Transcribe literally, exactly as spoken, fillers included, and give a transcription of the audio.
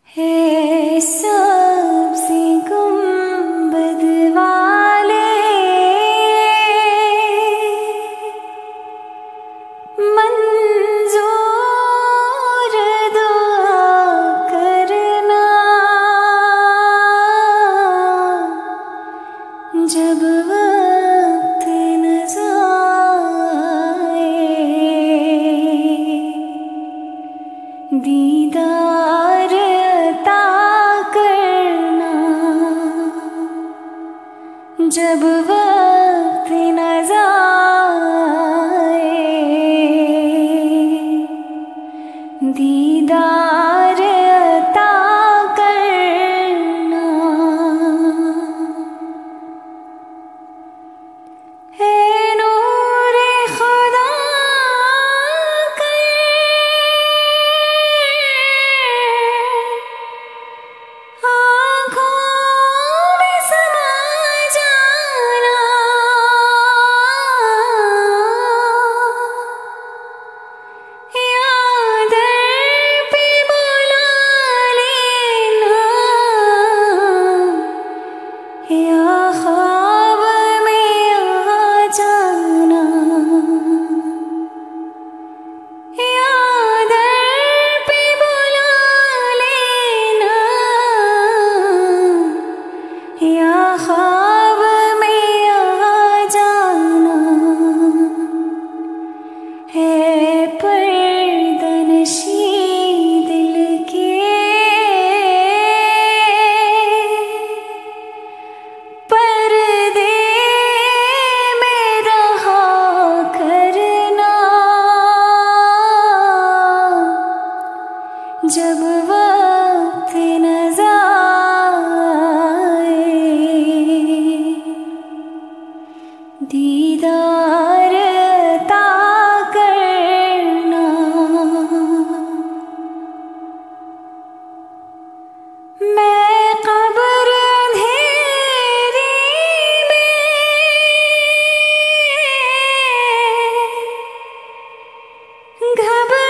है सबसे गुंबद वाले मंजूर दुआ करना जब वक्त न जाए दीदार अता करना जब वक्त न जाए दीदार अता करना। है नूरे खुदा आँखों में समा जाना याद पे बुला लेना या ख्वाब में आ जाना याद पे बुला लेना या ख्वाब में आ जाना। है पर्दनशी दिल के पर्दे में रहा करना जब वक्त न जाए दीदार अता करना। मैं कब्र अंधेरी में घबरा